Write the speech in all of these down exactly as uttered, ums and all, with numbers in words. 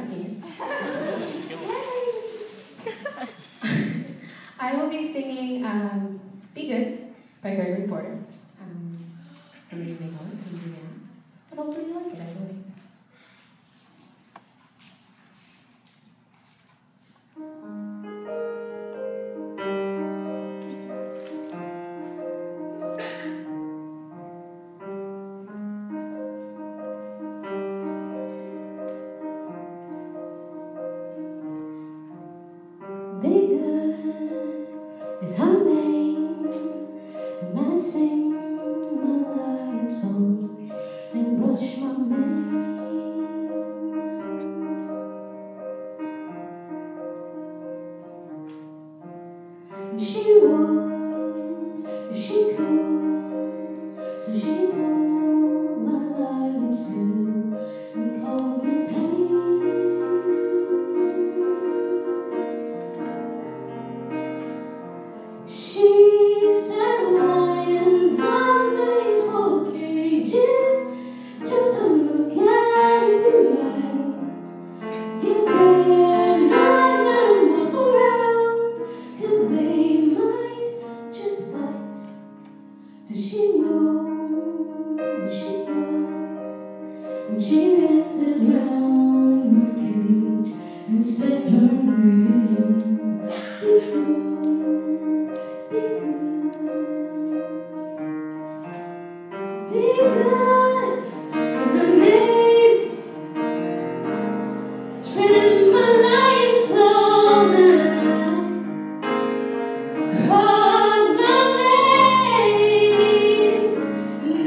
a singer. I will be singing um, Be Good by Gregory Porter. Um, some of you may know it, some of you may not. But hopefully you like it, I believe. Be good is her name, and I sing my lion song and brush my mane. And she would if she could, so she pulled my lion still and caused me pain. She said lions are made for cages, just to look at and delight. You dare not let them walk around, 'cause they might just bite. Does she know what she does when she dances round my cage and says her name? Be good. Be good is her name. Trim my lion's claws and I called my name. And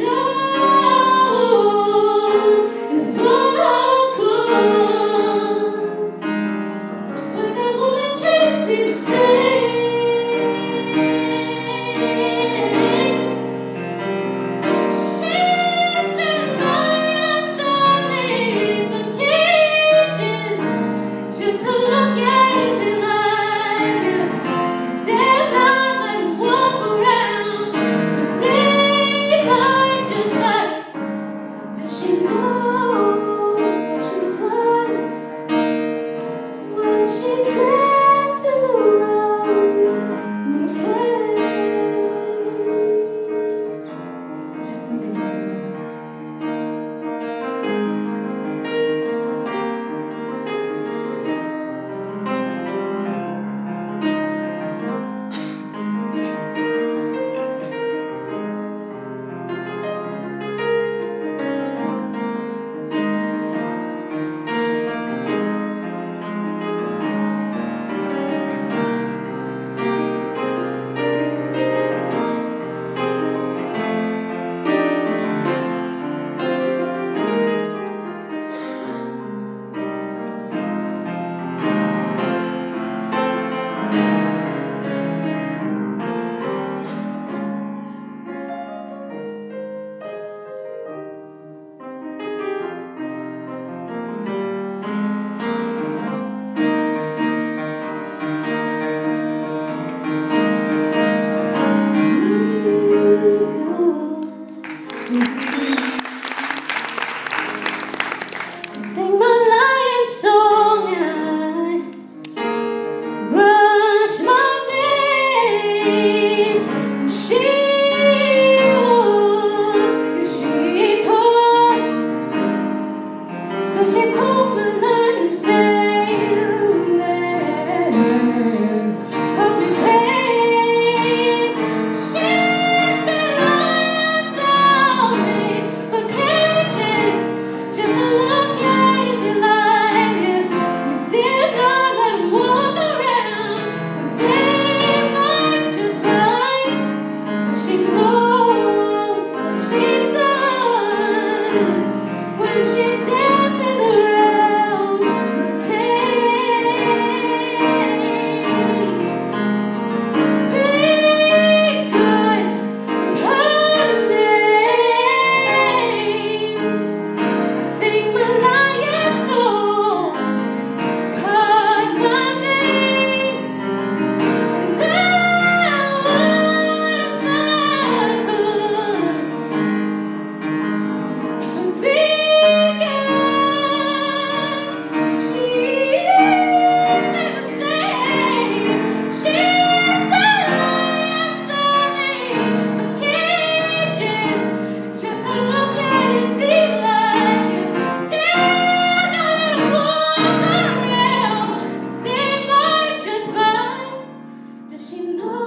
oh, if I could, but that woman treats me the same. Sing my lion song and I brush my mane. She would if she could, so she pulled my lion's tail and caused me pain. She said lions are made for cages, just to look at and delight you. You did not let them walk around, 'cause they might just bite. Does Does she know?